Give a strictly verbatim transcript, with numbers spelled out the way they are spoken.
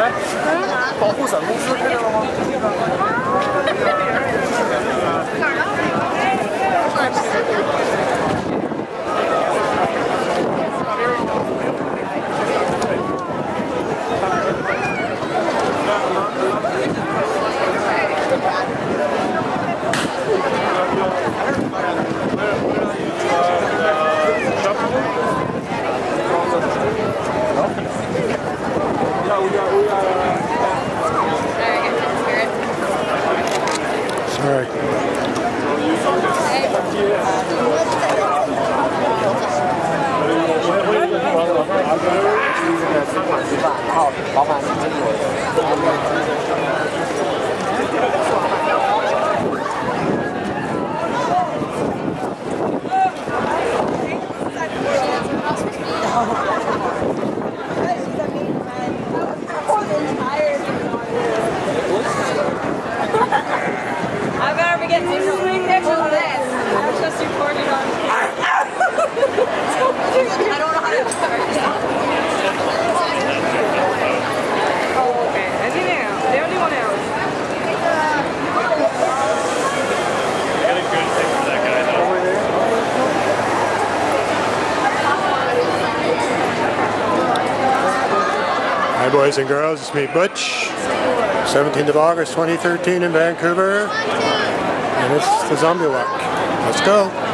来，保护伞公司看见了吗？ Sorry. 好，老板，真有。 I better be getting some sweet pictures of this. I was just recording on. I don't know how to start. Oh, okay. I think they out. They only want out. Getting good things for that guy though. Hi boys and girls, it's me Butch. seventeenth of August twenty thirteen in Vancouver. And it's the Zombie Walk. Let's go.